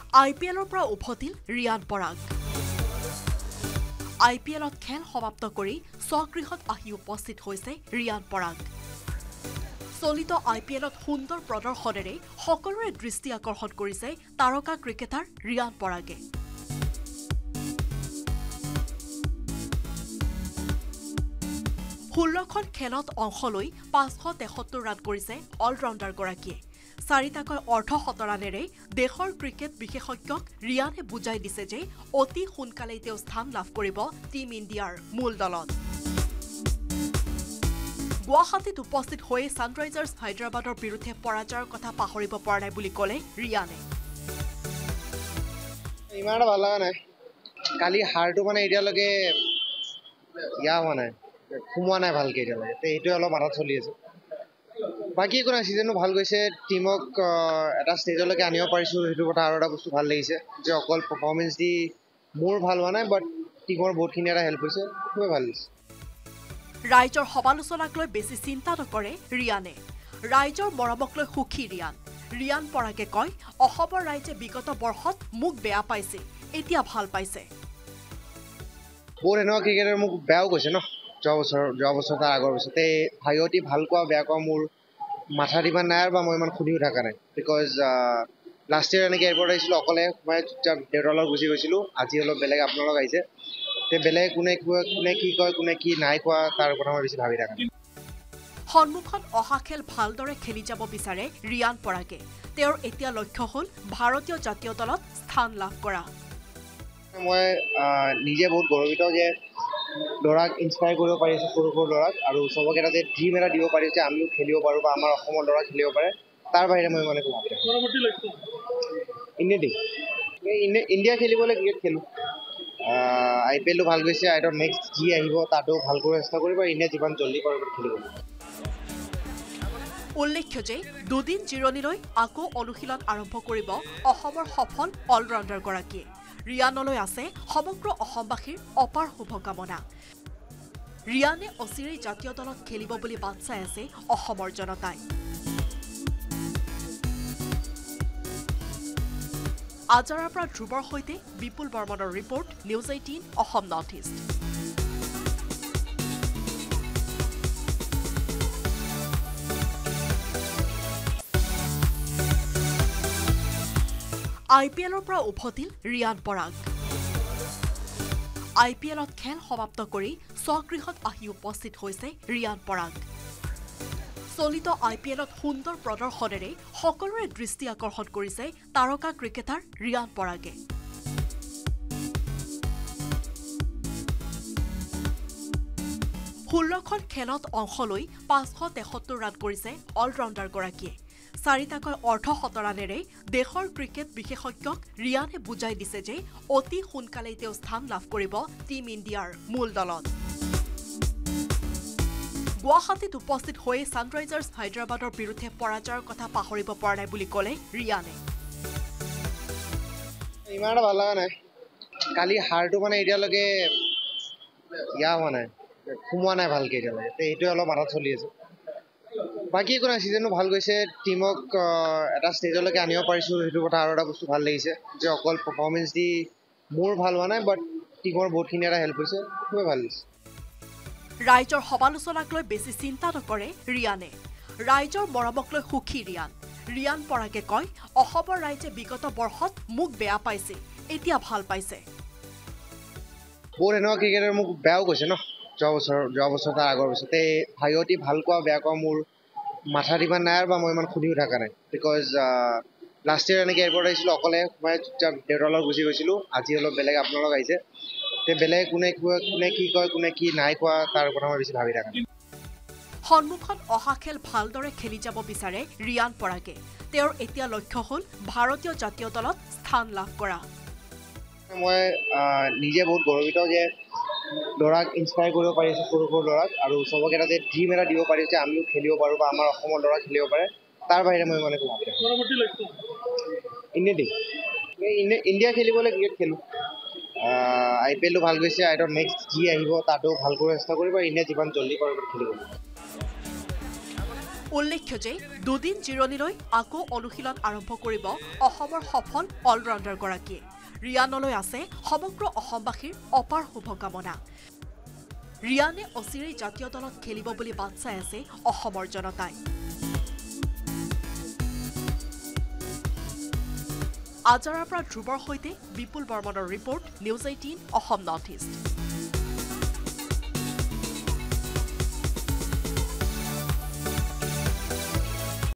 আইপ এলৰ পৰা উভতিল ৰিয়ান পৰাগ। আইপ এলত খেল সমাপ্ত কৰি স্বগৃহত আহি উপস্থিত হৈছে ৰিয়ান পৰাগ। চলিত আইপ এলত সুন্দৰ প্ৰদৰ্শনেৰে সকলোৰে দৃষ্টি আকৰ্ষণ কৰিছে তাৰকা ক্ৰিকেটাৰ ৰিয়ান পৰাগে। ষোল্লখন খেলত অংশ লৈ 573 ৰান কৰিছে অলৰাউণ্ডাৰগৰাকীয়ে। চাৰিটাকৈ অৰ্ধশতৰানেৰে দেশৰ ক্ৰিকেট বিশেষজ্ঞক ৰিয়ানে বুজাই দিছে যে অতি সোনকালেই তেওঁ স্থান লাভ কৰিব টিম ইণ্ডিয়াৰ মূল দলত। গুৱাহাটীত উপস্থিত হৈ ছানৰাইজাৰ্ছ হায়দৰাবাদৰ বিৰুদ্ধে পৰাজয়ৰ কথা পাহৰিব পৰা নাই বুলি ক'লে ৰিয়ানে। ইমান ভাল লগা নাই, কালি হাৰটো মানে এতিয়ালৈকে হোৱা নাই, সোমোৱা নাই ভালকে এতিয়ালৈকে, সেইটোৱে অলপ মাথাত চলি আছে। বাকী একো নাই, ছিজনটো ভাল গৈছে, টিমক এটা ষ্টেজলৈকে আনিব পাৰিছোঁ, সেইটো কথা আৰু এটা বস্তু ভাল লাগিছে যে অকল পাৰফৰ্মেঞ্চ দি মোৰ ভাল হোৱা নাই, বাট টিমৰ বহুতখিনি এটা হেল্প হৈছে, খুবেই ভাল লাগিছে। ৰাইজৰ সমালোচনাক লৈ বেছি চিন্তা নকৰে ৰিয়ানে। ৰাইজৰ মৰমক লৈ সুখী ৰিয়ান। ৰিয়ান পৰাগে কয়, অসমৰ ৰাইজে বিগত বৰ্ষত মোক বেয়া পাইছে, এতিয়া ভাল পাইছে। বহুত এনেকুৱা ক্ৰিকেটাৰ মোক বেয়াও কৈছে ন, যোৱা বছৰ তাৰ আগৰ বছৰতে ভাইটি ভাল কোৱা বেয়া কোৱা মোৰ মাথাত ইমান নাই আৰু বা মই ইমান শুনিও থকা নাই। বিকজ লাষ্ট ইয়েৰ এনেকৈ এয়াৰপৰ্ট আহিছিলোঁ অকলে, মই চুপচাপ দেউতাৰ লগত গুচি গৈছিলোঁ। আজি অলপ বেলেগ আপোনালোক আহিছে, বেলেগ কোনে কি কয় কোনে কি নাই কোৱা তাৰ কথা মই বেছি ভাবি থকা নাই। সন্মুখত অহা খেল ভালদৰে খেলি যাব বিচাৰে ৰিয়ান পৰাগে। তেওঁৰ এতিয়া লক্ষ্য হ'ল ভাৰতীয় জাতীয় দলত স্থান লাভ কৰা। মই নিজে বহুত গৌৰৱিত যে ল'ৰাক ইনস্পায়াৰ কৰিব পাৰিছোঁ, সৰু সৰু ল'ৰাক, আৰু চবকে এটা যে ড্ৰিম এটা দিব পাৰিছোঁ যে আমিও খেলিব পাৰোঁ বা আমাৰ অসমৰ ল'ৰা খেলিব পাৰে। তাৰ বাহিৰে মই মানে একো ভাবি ইণ্ডিয়া খেলিবলৈ ক্ৰিকেট খেলোঁ। আইপ এলো ভাল গৈছে, আইডৰ নেক্সট যি আহিব তাতো ভাল কৰিব চেষ্টা কৰিব, ইণ্ডিয়া যিমান জল্দি পাৰে খেলিব। উল্লেখ্য যে দুদিন জিৰণিলৈ আকৌ অনুশীলন আৰম্ভ কৰিব অসমৰ সফল অলৰাউণ্ডাৰগৰাকীয়ে। ৰিয়ানলৈ আছে সমগ্ৰ অসমবাসীৰ অপাৰ শুভকামনা। ৰিয়ানে অচিৰেই জাতীয় দলত খেলিব বুলি বাট চাই আছে অসমৰ জনতাই। আজাৰাৰ পৰা ধ্ৰুৱৰ সৈতে বিপুল বৰ্মনৰ report, news 18 Assam north east. আইপ এলৰ পৰা উভতিল ৰিয়ান পৰাগ। আইপ এলত খেল সমাপ্ত কৰি স্বগৃহত আহি উপস্থিত হৈছে ৰিয়ান পৰাগ। চলিত আইপ এলত সুন্দৰ প্ৰদৰ্শনেৰে সকলোৰে দৃষ্টি আকৰ্ষণ কৰিছে তাৰকা ক্ৰিকেটাৰ ৰিয়ান পৰাগে। ষোল্লখন খেলত অংশ লৈ 573 ৰান কৰিছে অলৰাউণ্ডাৰগৰাকীয়ে। চাৰিটাকৈ অৰ্ধশতৰানেৰে দেশৰ ক্ৰিকেট বিশেষজ্ঞক ৰিয়ানে বুজাই দিছে যে অতি সোনকালেই তেওঁ স্থান লাভ কৰিব টিম ইণ্ডিয়াৰ মূল দলত। গুৱাহাটীত উপস্থিত হৈ ছানৰাইজাৰ্ছ হায়দৰাবাদৰ বিৰুদ্ধে পৰাজয়ৰ কথা পাহৰিব পৰা নাই বুলি ক'লে ৰিয়ানে। ইমান ভাল লগা নাই, কালি হাৰটো মানে এতিয়ালৈকে হোৱা নাই, সোমোৱা নাই ভালকে এতিয়ালৈকে, সেইটোৱে অলপ মাথাত চলি আছে। বাকী একো নাই, ছিজনটো ভাল গৈছে, টিমক এটা ষ্টেজলৈকে আনিব পাৰিছোঁ, সেইটো কথা আৰু এটা বস্তু ভাল লাগিছে যে অকল পাৰফৰ্মেঞ্চ দি মোৰ ভাল হোৱা নাই, বাট টিমৰ বহুতখিনি এটা হেল্প হৈছে, খুবেই ভাল লাগিছে। ৰাইজৰ সমালোচনাক লৈ বেছি চিন্তা নকৰে ৰিয়ানে। ৰাইজৰ মৰমক লৈ সুখী ৰিয়ান। ৰিয়ান পৰাগে কয়, অসমৰ ৰাইজে বিগত বৰ্ষত মোক বেয়া পাইছে, এতিয়া ভাল পাইছে। বহুত এনেকুৱা ক্ৰিকেটাৰ মোক বেয়াও কৈছে ন, যোৱা বছৰ তাৰ আগৰ বছৰতে ভাইটি ভাল কোৱা বেয়া কোৱা মোৰ মাথাত ইমান নাই আৰু বা মই ইমান শুনিও থকা নাই। বিকজ লাষ্ট ইয়েৰ এনেকৈ এয়াৰপৰ্ট আহিছিলোঁ অকলে, মই চুপচাপ দেউতাৰ লগত গুচি গৈছিলোঁ। আজি অলপ বেলেগ আপোনালোক আহিছে, বেলেগ কোনে কি কয় কোনে কি নাই কোৱা তাৰ কথা মই বেছি ভাবি থকা নাই। সন্মুখত অহা খেল ভালদৰে খেলি যাব বিচাৰে ৰিয়ান পৰাগে। তেওঁৰ এতিয়া লক্ষ্য হ'ল ভাৰতীয় জাতীয় দলত স্থান লাভ কৰা। মই নিজে বহুত গৌৰৱিত যে ল'ৰাক ইনস্পায়াৰ কৰিব পাৰিছোঁ, সৰু সৰু ল'ৰাক, আৰু চবকে এটা যে ড্ৰিম এটা দিব পাৰিছোঁ যে আমিও খেলিব পাৰোঁ বা আমাৰ অসমৰ ল'ৰা খেলিব পাৰে। তাৰ বাহিৰে মই মানে একো ভাবি থকা নাই। ইণ্ডিয়া খেলিবলৈ ক্ৰিকেট খেলোঁ। আইপ এলো ভাল গৈছে, আইডৰ নেক্সট যি আহিব তাতো ভাল কৰিব চেষ্টা কৰিব, ইণ্ডিয়া যিমান জল্দি পাৰে খেলিব। উল্লেখ্য যে দুদিন জিৰণিলৈ আকৌ অনুশীলন আৰম্ভ কৰিব অসমৰ সফল অলৰাউণ্ডাৰগৰাকীয়ে ৰিয়ানলৈ আছে সমগ্ৰ অসমবাসীৰ অপাৰ শুভকামনা ৰিয়ানে অচিৰেই জাতীয় দলত খেলিব বুলি বাট চাই আছে অসমৰ জনতাই আজাৰাৰ পৰা ধ্ৰুৱৰ সৈতে বিপুল বৰ্মনৰ report news 18 Assam north east